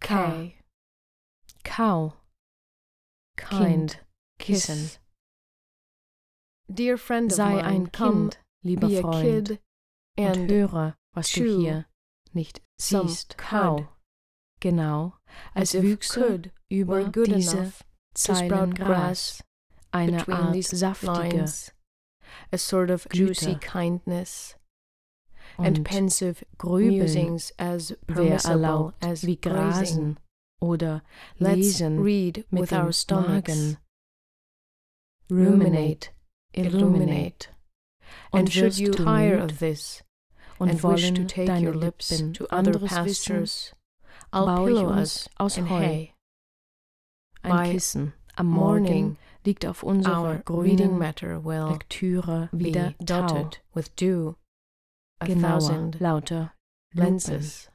K. Cow. Kind. Kissen. Dear friend of Sei mine, ein come, Kind, lieber be a Freund, kid, und and höre, was du chew hier nicht some siehst. cud. Genau, as als if wüchse could were über good diese enough to Zeilen sprout Gras, grass eine between Art these saftige lines, a sort of juicy Güte. kindness, and und pensive Grübeln musings as wär permissible erlaubt, as wie grazing. Grasen oder Let's Lesen read mit with dem our stomachs, Magen. ruminate, illuminate. And Und should wirst you du tire müd of this, und and wish to wollen take deine your lips Lippen to other anderes wissen, pastures, I'll baue ich pillow uns us aus in Heu hay. ein By Kissen. Am Morgen morning, liegt auf our unserer reading grünen matter will Lektüre be wieder Tau. dotted with dew, a Genauer, thousand lauter lenses.